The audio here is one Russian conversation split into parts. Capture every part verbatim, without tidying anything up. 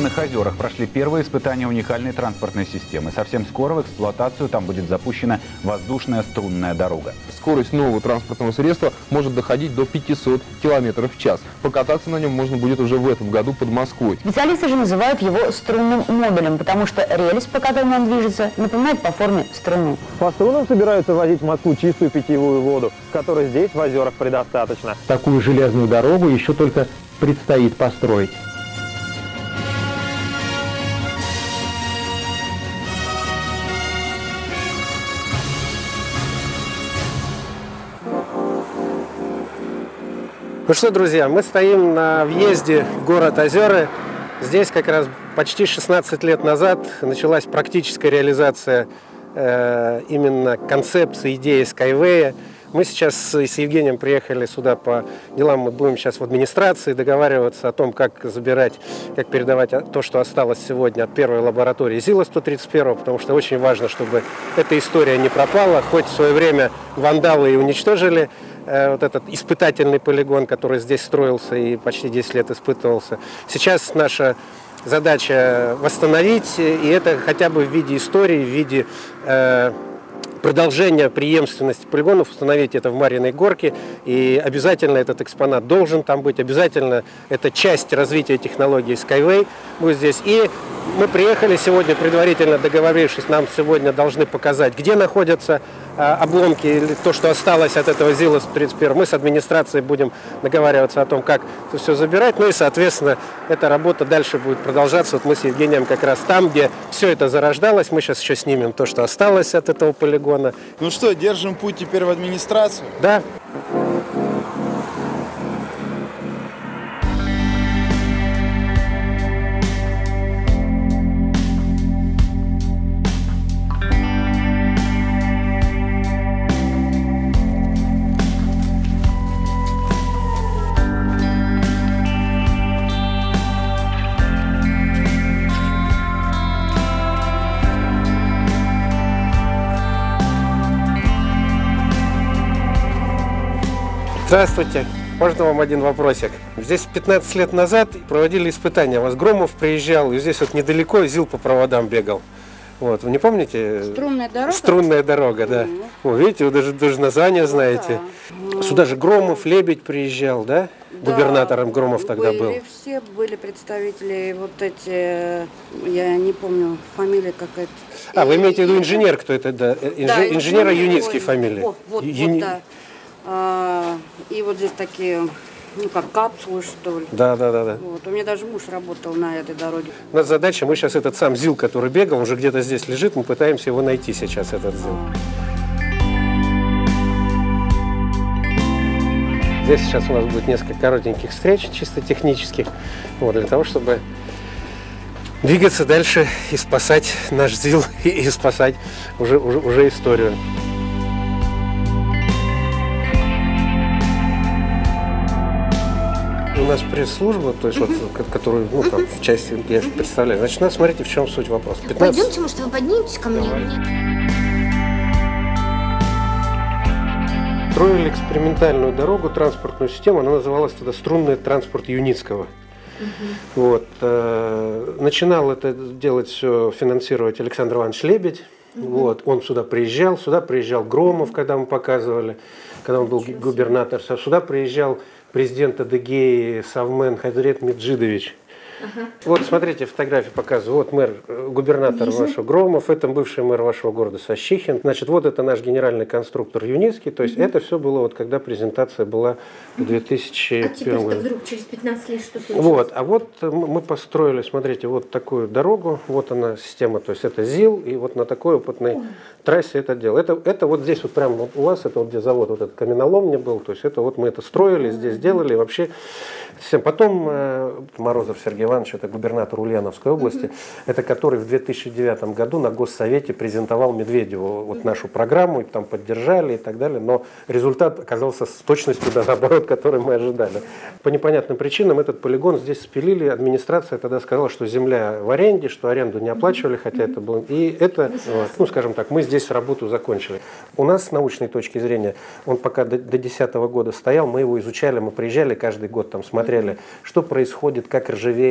Струнных озерах прошли первые испытания уникальной транспортной системы. Совсем скоро в эксплуатацию там будет запущена воздушная струнная дорога. Скорость нового транспортного средства может доходить до пятисот километров в час. Покататься на нем можно будет уже в этом году под Москвой. Специалисты же называют его струнным модулем, потому что рельс, по которому он движется, напоминает по форме струну. По струнам собираются возить в Москву чистую питьевую воду, которой здесь в озерах предостаточно. Такую железную дорогу еще только предстоит построить. Ну что, друзья, мы стоим на въезде в город Озера. Здесь как раз почти шестнадцать лет назад началась практическая реализация э, именно концепции, идеи Skyway. Мы сейчас с, с Евгением приехали сюда по делам, мы будем сейчас в администрации договариваться о том, как забирать, как передавать то, что осталось сегодня от первой лаборатории ЗИЛа сто тридцать один, потому что очень важно, чтобы эта история не пропала, хоть в свое время вандалы и уничтожили вот этот испытательный полигон, который здесь строился и почти десять лет испытывался. Сейчас наша задача восстановить, и это хотя бы в виде истории, в виде э, продолжения преемственности полигонов, установить это в Марьиной Горке, и обязательно этот экспонат должен там быть, обязательно это часть развития технологии Skyway будет здесь. И мы приехали сегодня, предварительно договорившись, нам сегодня должны показать, где находятся а, обломки или то, что осталось от этого ЗИЛа сто тридцать один. Мы с администрацией будем договариваться о том, как это все забирать. Ну и, соответственно, эта работа дальше будет продолжаться. Вот мы с Евгением как раз там, где все это зарождалось. Мы сейчас еще снимем то, что осталось от этого полигона. Ну что, держим путь теперь в администрацию? Да. Здравствуйте. Можно вам один вопросик? Здесь пятнадцать лет назад проводили испытания. У вас Громов приезжал, и здесь вот недалеко ЗИЛ по проводам бегал. Вот, вы не помните? Струнная дорога? Струнная дорога, да. Mm-hmm. О, видите, вы даже, даже название знаете. Да. Сюда же Громов, Лебедь приезжал, да? Да. Губернатором Громов тогда были, был. Все были представители, вот эти, я не помню, фамилия какая-то. А, вы имеете в виду инженер, кто это, да? Инж... Да инженера Юницкий фамилия. Вот, вот, Юни... вот, да. А, и вот здесь такие, ну как капсулы, что ли. Да, да, да, да. Вот. У меня даже муж работал на этой дороге. У нас задача, мы сейчас этот сам ЗИЛ, который бегал, он уже где-то здесь лежит, мы пытаемся его найти сейчас, этот ЗИЛ. Здесь сейчас у нас будет несколько коротеньких встреч, чисто технических, вот, для того, чтобы двигаться дальше и спасать наш ЗИЛ, и, и спасать уже, уже, уже историю. У нас пресс-служба, то есть вот, которую, ну, как в части, я представляю. Значит, ну, смотрите, в чем суть вопроса. пятнадцать... Пойдемте, может, вы подниметесь ко мне? Строили экспериментальную дорогу, транспортную систему, она называлась тогда «Струнный транспорт Юницкого». Угу. Вот, э, начинал это делать все, финансировать Александр Иванович Лебедь. Угу. Вот, он сюда приезжал, сюда приезжал Громов, когда мы показывали, когда он был губернатор. Сюда приезжал президент Адыгеи Совмен Хайдарет Меджидович. Ага. Вот, смотрите, фотографию показываю. Вот мэр, губернатор Вижу. вашего Громов, это бывший мэр вашего города Сащихин. Значит, вот это наш генеральный конструктор Юницкий. То есть угу. это все было, вот когда презентация была в две тысячи первом году. А теперь вдруг через пятнадцать лет что случилось? Вот, а вот мы построили, смотрите, вот такую дорогу. Вот она, система, то есть это ЗИЛ. И вот на такой опытной Ой. трассе это дело. Это, это вот здесь вот прямо у вас, это вот где завод, вот этот каменолом не был. То есть это вот мы это строили, здесь делали. И вообще, потом э, Морозов Сергей Иванович, это губернатор Ульяновской области, mm-hmm. это который в две тысячи девятом году на Госсовете презентовал Медведеву вот нашу программу, и там поддержали и так далее, но результат оказался с точностью да, наоборот, который мы ожидали. По непонятным причинам этот полигон здесь спилили, администрация тогда сказала, что земля в аренде, что аренду не оплачивали, хотя mm-hmm. это было... И это, вот, ну скажем так, мы здесь работу закончили. У нас с научной точки зрения, он пока до две тысячи десятого года стоял, мы его изучали, мы приезжали каждый год, там смотрели, что происходит, как ржавеет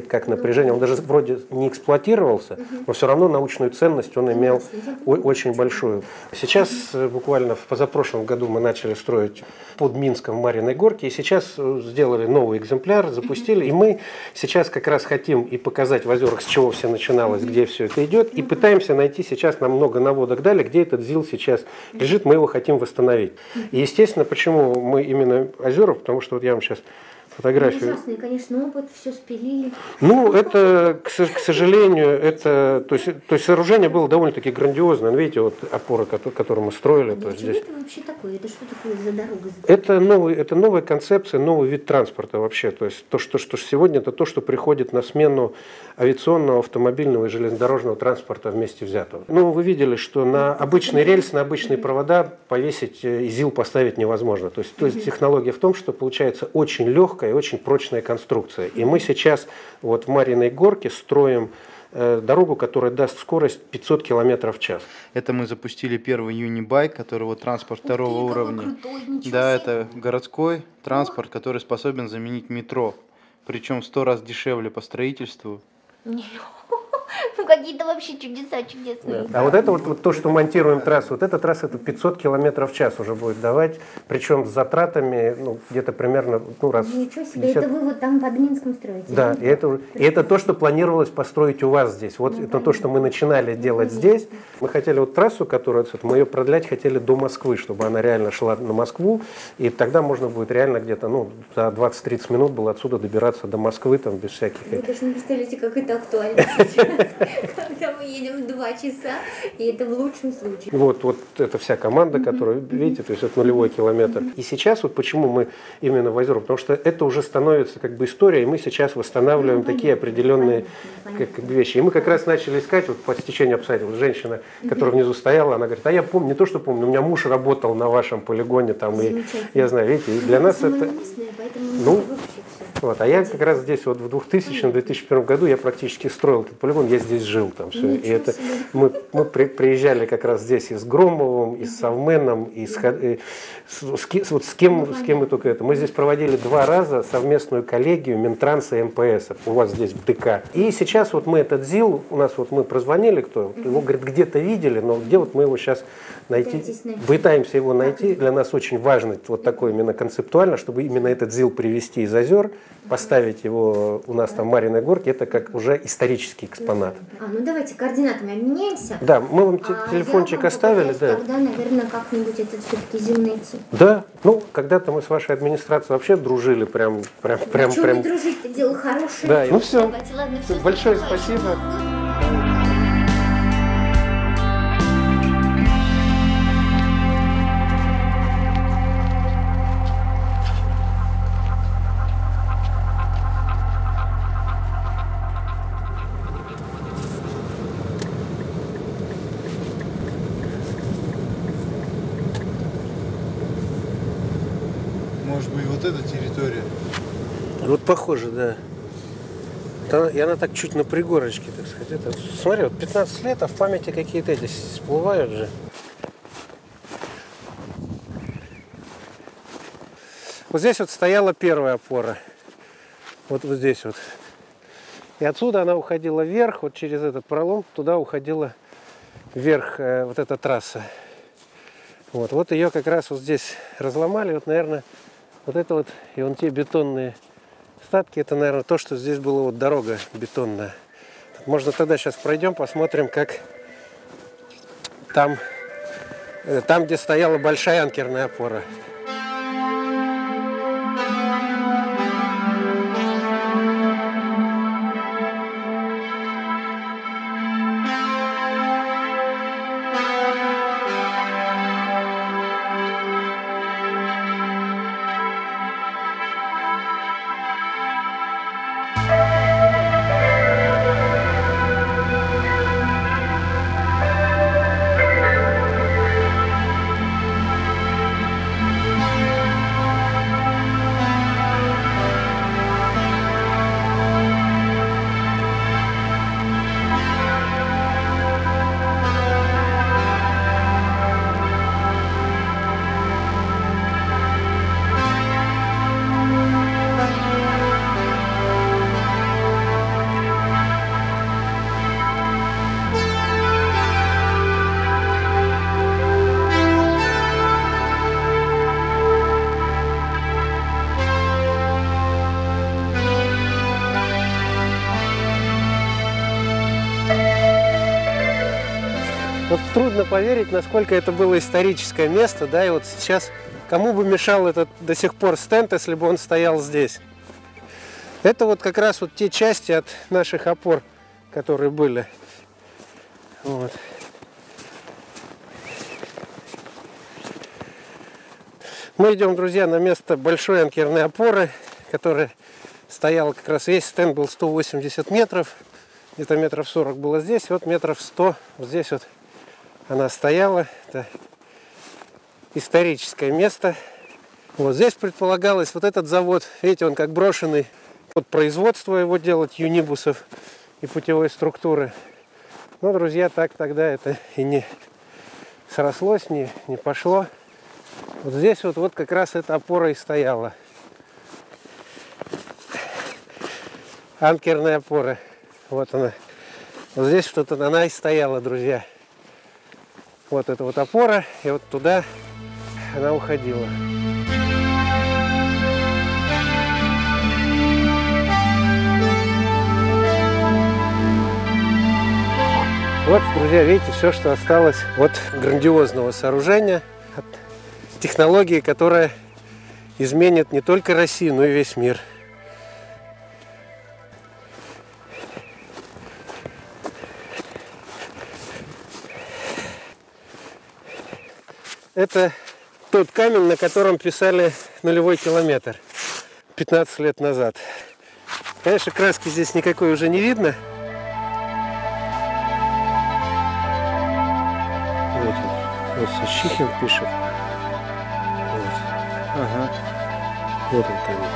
посмотреть, как напряжение. Он даже вроде не эксплуатировался, но все равно научную ценность он имел очень большую. Сейчас, буквально в позапрошлом году, мы начали строить под Минском в Марьиной Горке, и сейчас сделали новый экземпляр, запустили. И мы сейчас как раз хотим и показать в озерах, с чего все начиналось, где все это идет, и пытаемся найти, сейчас нам много наводок дали, где этот ЗИЛ сейчас лежит, мы его хотим восстановить. И, естественно, почему мы именно озера, потому что вот я вам сейчас фотографию. Ужасный, конечно, опыт, все спилили. Ну, это, к, к сожалению, это, то есть, то есть сооружение было довольно-таки грандиозное. Видите, вот опоры, которую мы строили. То есть здесь... Это вообще такое? Это что такое за дорога? Это, новый, это новая концепция, новый вид транспорта вообще. То есть то, что, что сегодня, это то, что приходит на смену авиационного, автомобильного и железнодорожного транспорта вместе взятого. Ну, вы видели, что на обычный рельс, на обычные провода повесить и ЗИЛ поставить невозможно. То есть, то есть технология в том, что получается очень легкая и очень прочная конструкция. И мы сейчас вот в Марьиной Горке строим э, дорогу, которая даст скорость пятьсот километров в час. Это мы запустили первый юнибайк, который вот транспорт второго уровня. Да, это городской транспорт, который способен заменить метро. Причем в сто раз дешевле по строительству. Ну какие-то вообще чудеса чудесные. Да. А вот это вот, вот то, что монтируем трассу, вот эта трасса это пятьсот километров в час уже будет давать, причем с затратами ну, где-то примерно ну, раз. Ничего себе, пятьдесят... это вы вот там под Минском строите? Да, и это, и это то, что планировалось построить у вас здесь. Вот ну, это то, что мы начинали делать ну, здесь. Мы хотели вот трассу, которую мы ее продлять хотели до Москвы, чтобы она реально шла на Москву, и тогда можно будет реально где-то ну, за двадцать-тридцать минут было отсюда добираться до Москвы там без всяких. Вы даже не представляете, как это актуально сейчас. Когда мы едем два часа, и это в лучшем случае. Вот, вот это вся команда, которая, видите, то есть это нулевой километр. И сейчас вот почему мы именно в озера, потому что это уже становится как бы история, и мы сейчас восстанавливаем ну, такие определенные как, как бы вещи. И мы как раз начали искать, вот по стечению обстоятельств, женщина, которая внизу стояла, она говорит, а я помню, не то, что помню, у меня муж работал на вашем полигоне, там, и я знаю, видите, и для нас это... Ну, вот, а я как раз здесь вот в двухтысячном — две тысячи первом году я практически строил этот полигон, я здесь жил там все. И это мы, мы при, приезжали как раз здесь и с Громовым, и с Совменом, и с, и с, с, вот с, кем, с кем мы только это. Мы здесь проводили два раза совместную коллегию Минтранса и эм пэ эс у вас здесь в ДК. И сейчас вот мы этот ЗИЛ, у нас вот мы прозвонили, кто его, говорит, где-то видели, но где вот мы его сейчас найти, пытаемся его найти. Для нас очень важно вот такое именно концептуально, чтобы именно этот ЗИЛ привезти из озер, поставить его у нас там в Марьиной Горке, это как уже исторический экспонат. А, ну давайте координатами обменяемся. Да, мы вам а телефончик я оставили. Да. Тогда, наверное, как-нибудь этот все-таки ЗИЛ найти. Да, ну, когда-то мы с вашей администрацией вообще дружили, прям, прям, а прям, прям. прям. Не дружить-то, дело хорошее. Да, ну все. Давайте, ладно, все большое спасибо. Может быть, вот эта территория? Вот похоже, да. И она так чуть на пригорочке, так сказать. Это, смотри, вот пятнадцать лет, а в памяти какие-то эти всплывают же. Вот здесь вот стояла первая опора. Вот, вот здесь вот. И отсюда она уходила вверх, вот через этот пролом, туда уходила вверх э, вот эта трасса. Вот, вот ее как раз вот здесь разломали, вот, наверное, вот это вот, и вон те бетонные остатки, это, наверное, то, что здесь была вот дорога бетонная. Можно тогда сейчас пройдем, посмотрим, как там, там, где стояла большая анкерная опора. Трудно поверить, насколько это было историческое место, да, и вот сейчас кому бы мешал этот до сих пор стенд, если бы он стоял здесь. Это вот как раз вот те части от наших опор, которые были. Вот. Мы идем, друзья, на место большой анкерной опоры, которая стояла как раз, весь стенд был сто восемьдесят метров, где-то метров сорок было здесь, вот метров сто, вот здесь вот она стояла. Это историческое место. Вот здесь предполагалось вот этот завод, видите, он как брошенный, под производство его делать, юнибусов и путевой структуры. Но, друзья, так тогда это и не срослось, не, не пошло. Вот здесь вот, вот как раз эта опора и стояла. Анкерная опора. Вот она. Вот здесь что-то она и стояла, друзья. Вот эта вот опора, и вот туда она уходила. Вот, друзья, видите, все, что осталось от грандиозного сооружения, от технологии, которая изменит не только Россию, но и весь мир. Это тот камень, на котором писали нулевой километр пятнадцать лет назад. Конечно, краски здесь никакой уже не видно. Вот, вот Сащихин пишет. Вот. Ага. Вот он камень.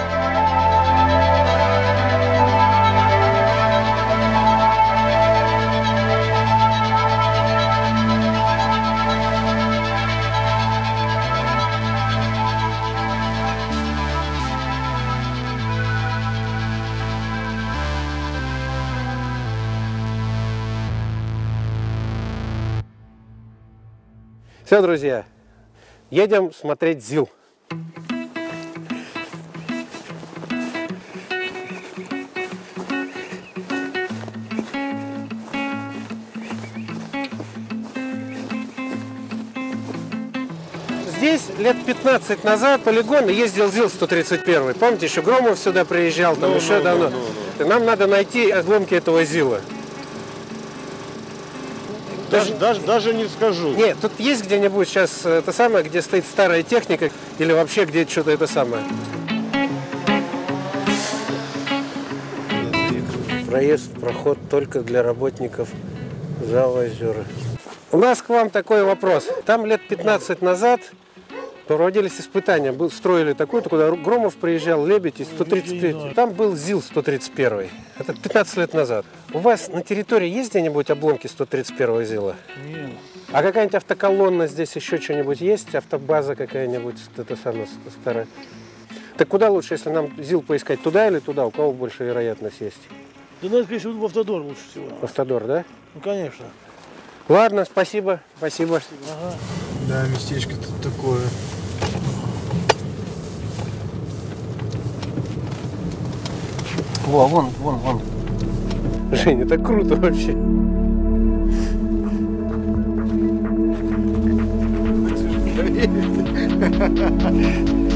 Все, друзья, едем смотреть ЗИЛ. Здесь лет пятнадцать назад полигон ездил ЗИЛ сто тридцать один. Помните, еще Громов сюда приезжал, там ну, еще ну, давно. Ну, ну, ну. Нам надо найти обломки этого ЗИЛа. Даже, даже, даже не скажу. Нет, тут есть где-нибудь сейчас это самое, где стоит старая техника, или вообще где что-то это самое? Проезд, проход только для работников зала «Озера». У нас к вам такой вопрос. Там лет пятнадцать назад проводились испытания. Был, строили такую-то, куда Громов приезжал, Лебедь, и сто тридцать пять. Там был ЗИЛ сто тридцать один. Это пятнадцать лет назад. У вас на территории есть где-нибудь обломки сто тридцать первого ЗИЛа? Нет. А какая-нибудь автоколонна здесь еще что-нибудь есть? Автобаза какая-нибудь, это самое старая? Так куда лучше, если нам ЗИЛ поискать, туда или туда? У кого больше вероятность есть? Да надо, конечно, в Автодор лучше всего. В Автодор, да? Ну, конечно. Ладно, спасибо, спасибо. Ага. Да, местечко тут такое. Во, вон, вон, вон. Женя, это круто вообще. Это же